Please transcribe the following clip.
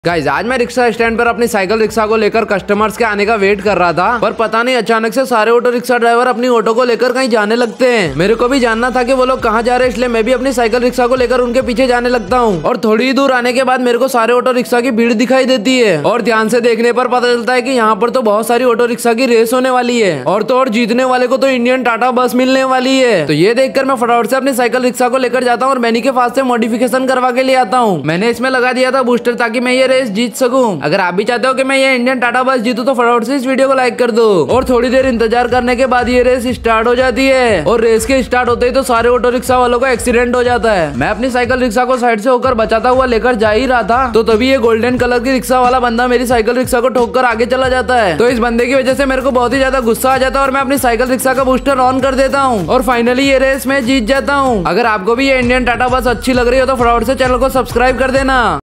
Guys आज मैं rickshaw stand पर अपनी साइकिल रिक्शा को लेकर कस्टमर्स के आने का वेट कर रहा था, पर पता नहीं अचानक से सारे ऑटो रिक्शा ड्राइवर अपनी ऑटो को लेकर कहीं जाने लगते हैं। मेरे को भी जानना था कि वो लोग कहाँ जा रहे हैं, इसलिए मैं भी अपनी साइकिल रिक्शा को लेकर उनके पीछे जाने लगता हूँ। और थोड़ी ही दूर आने के बाद मेरे को सारे ऑटो रिक्शा की भीड़ दिखाई देती है और ध्यान से देखने पर पता चलता है कि यहाँ पर तो बहुत सारी ऑटो रिक्शा की रेस होने वाली है और तो और जीतने वाले को तो इंडियन टाटा बस मिलने वाली है। तो ये देखकर मैं फटाफट से अपनी साइकिल रिक्शा को लेकर जाता हूँ और मैनी के पास से मॉडिफिकेशन करवा के ले आता हूँ। मैंने इसमें लगा दिया था बूस्टर ताकि मैं ये रेस जीत सकूं। अगर आप भी चाहते हो कि मैं ये इंडियन टाटा बस जीतूं तो फटाफट से इस वीडियो को लाइक कर दो। और थोड़ी देर इंतजार करने के बाद ये रेस स्टार्ट हो जाती है और रेस के स्टार्ट होते ही तो सारे ऑटो रिक्शा वालों को एक्सीडेंट हो जाता है। मैं अपनी साइकिल रिक्शा को साइड से होकर बचाता हुआ लेकर जा ही रहा था तो तभी ये गोल्डन कलर की रिक्शा वाला बंदा मेरी साइकिल रिक्शा को ठोक कर आगे चला जाता है। तो इस बंदे की वजह से मेरे को बहुत ही ज्यादा गुस्सा आ जाता है और मैं अपनी साइकिल रिक्शा का बूस्टर ऑन कर देता हूँ और फाइनली ये रेस में जीत जाता हूँ। अगर आपको भी ये इंडियन टाटा बस अच्छी लग रही हो तो फटाफट से चैनल को सब्सक्राइब कर देना।